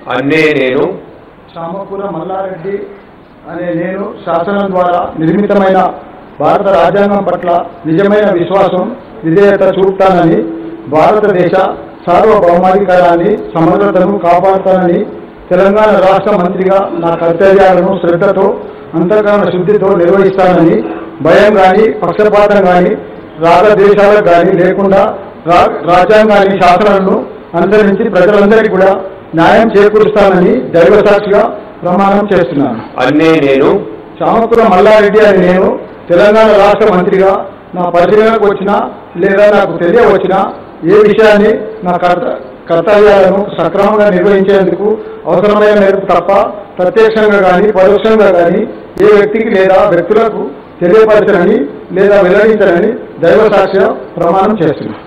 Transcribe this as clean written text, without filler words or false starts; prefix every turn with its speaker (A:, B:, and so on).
A: అన్నే నేను
B: చామకూర మల్లారెడ్డి అనే నేను శాసనం ద్వారా నిర్మితమైన భారత రాజ్యాంగం పట్ల నిజమైన విశ్వాసం విధేయత చూపుతానని, భారతదేశ సార్వభౌమాధికారాన్ని సమగ్రతను కాపాడుతానని, తెలంగాణ రాష్ట్ర మంత్రిగా నా కర్తవ్యాలను శ్రద్ధతో అంతఃకరణ శుద్ధితో నిర్వహిస్తానని, భయం కానీ పక్షపాతం కానీ రాగద్వేషాలకు కానీ లేకుండా రాజ్యాంగాన్ని శాసనాలను అనుసరించి ప్రజలందరికీ కూడా న్యాయం చేకూరుస్తానని దైవసాక్షిగా ప్రమాణం చేస్తున్నాను.
A: అన్నే నేను
B: చామకూర మల్లారెడ్డి అని నేను తెలంగాణ రాష్ట్ర మంత్రిగా నా పరిశీలనకు వచ్చినా లేదా నాకు తెలియవచ్చినా ఏ విషయాన్ని నా కర్తవ్యాలను సక్రమంగా నిర్వహించేందుకు అవసరమైన మేరకు తప్ప ప్రత్యక్షంగా కానీ పరోక్షంగా కానీ ఏ వ్యక్తికి లేదా వ్యక్తులకు తెలియపరచనని లేదా వెల్లడించనని దైవసాక్షిగా ప్రమాణం చేస్తున్నాను.